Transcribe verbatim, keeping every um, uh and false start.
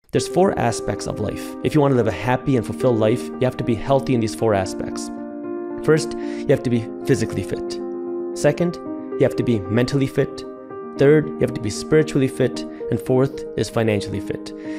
There's four aspects of life. If you want to live a happy and fulfilled life, you have to be healthy in these four aspects. First, you have to be physically fit. Second, you have to be mentally fit. Third, you have to be spiritually fit. And fourth is financially fit.